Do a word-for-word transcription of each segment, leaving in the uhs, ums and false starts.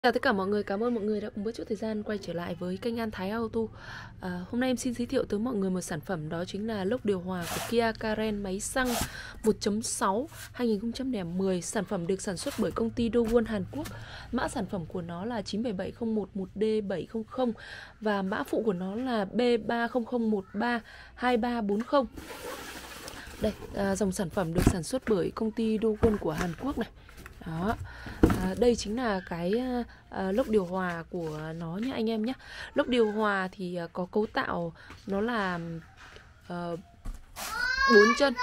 Chào tất cả mọi người, cảm ơn mọi người đã cùng bớt chút thời gian quay trở lại với kênh An Thái Auto. à, Hôm nay em xin giới thiệu tới mọi người một sản phẩm, đó chính là lốc điều hòa của Kia Karen máy xăng một chấm sáu hai nghìn không trăm lẻ mười. Sản phẩm được sản xuất bởi công ty Dowon Hàn Quốc. Mã sản phẩm của nó là chín bảy bảy không một một D bảy không không và mã phụ của nó là B ba không không một ba hai ba bốn không. Đây, à, dòng sản phẩm được sản xuất bởi công ty Dowon của Hàn Quốc này. Đó, à, đây chính là cái à, lốc điều hòa của nó nha anh em nhé. Lốc điều hòa thì à, có cấu tạo nó là à, bốn chân,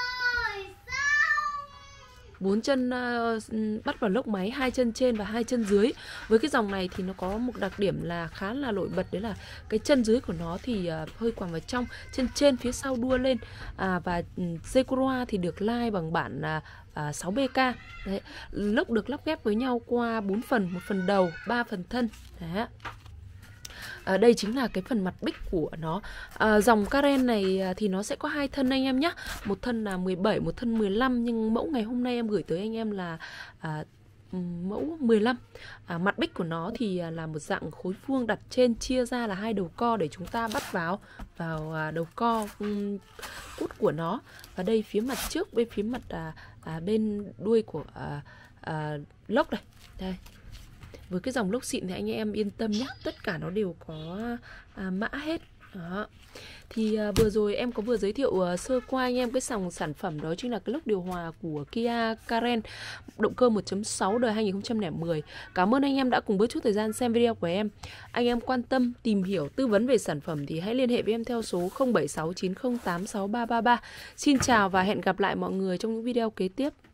bốn chân uh, bắt vào lốc máy, hai chân trên và hai chân dưới. Với cái dòng này thì nó có một đặc điểm là khá là nổi bật, đấy là cái chân dưới của nó thì uh, hơi quàng vào trong, chân trên phía sau đua lên, à, và um, dây cua thì được lai bằng bản uh, uh, sáu B K. Đấy. Lốc được lắp ghép với nhau qua bốn phần, một phần đầu, ba phần thân. Đấy. À, đây chính là cái phần mặt bích của nó. à, Dòng Karen này thì nó sẽ có hai thân anh em nhé. Một thân là mười bảy, một thân mười lăm. Nhưng mẫu ngày hôm nay em gửi tới anh em là à, mẫu mười lăm. à, Mặt bích của nó thì là một dạng khối vuông đặt trên, chia ra là hai đầu co để chúng ta bắt vào vào đầu co um, cút của nó. Và đây phía mặt trước, bên phía mặt à, à, bên đuôi của à, à, lốc này. Đây, với cái dòng lốc xịn thì anh em yên tâm nhé, tất cả nó đều có à, mã hết. Đó. Thì à, vừa rồi em có vừa giới thiệu à, sơ qua anh em cái dòng sản phẩm, đó chính là cái lốc điều hòa của Kia Karen động cơ một chấm sáu đời hai nghìn không trăm lẻ mười. Cảm ơn anh em đã cùng bớt chút thời gian xem video của em. Anh em quan tâm tìm hiểu tư vấn về sản phẩm thì hãy liên hệ với em theo số không bảy sáu chín không tám sáu ba ba ba. Xin chào và hẹn gặp lại mọi người trong những video kế tiếp.